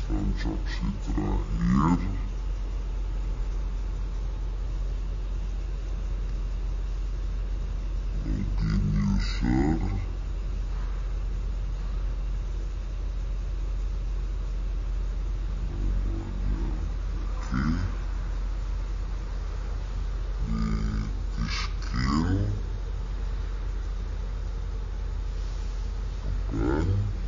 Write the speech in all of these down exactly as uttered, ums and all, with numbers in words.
transaksi terakhir login user, namanya oke, di skill bukan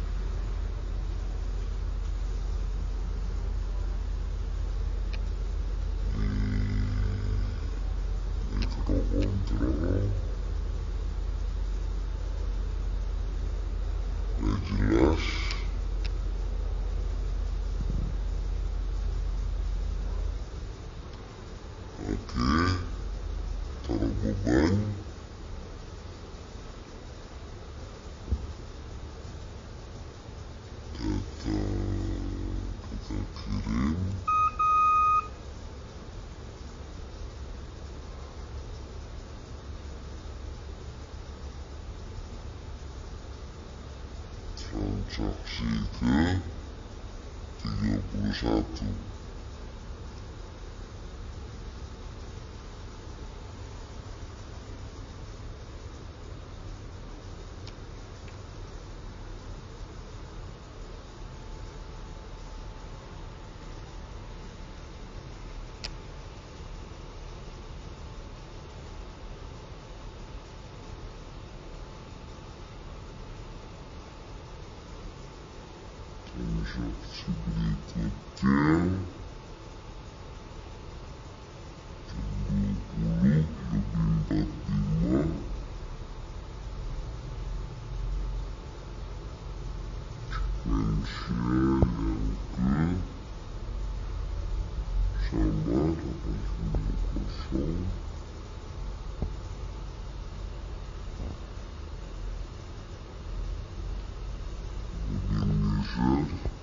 di microcontrol gak jelas. Oke, taruh beban, data kita kirim, transaksi ke tiga puluh satu. Transaksi berikutnya jam dua puluh lebih empat puluh lima, sequensia yang ke sama delapan sembilan nol, login user